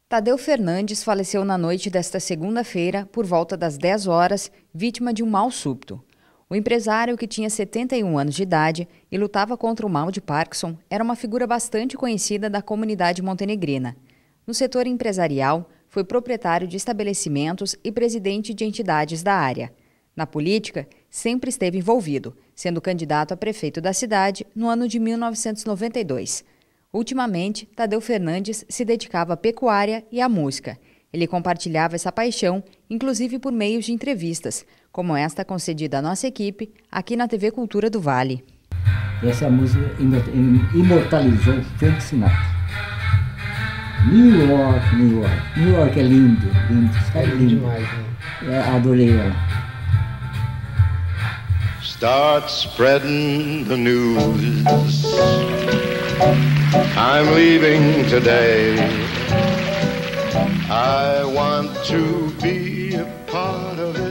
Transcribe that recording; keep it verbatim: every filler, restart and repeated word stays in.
Tadeu Fernandes faleceu na noite desta segunda-feira, por volta das dez horas, vítima de um mal súbito. O empresário, que tinha setenta e um anos de idade e lutava contra o mal de Parkinson, era uma figura bastante conhecida da comunidade montenegrina. No setor empresarial, foi proprietário de estabelecimentos e presidente de entidades da área. Na política, sempre esteve envolvido, sendo candidato a prefeito da cidade no ano de mil novecentos e noventa e dois. Ultimamente, Tadeu Fernandes se dedicava à pecuária e à música. Ele compartilhava essa paixão, inclusive por meios de entrevistas, como esta concedida à nossa equipe aqui na T V Cultura do Vale. Essa música imortalizou Frank Sinatra. New York, New York. New York é lindo, lindo, está É lindo lindo. demais, né? É, adorei ela. Start spreading the news. I'm leaving today. I want to be a part of it.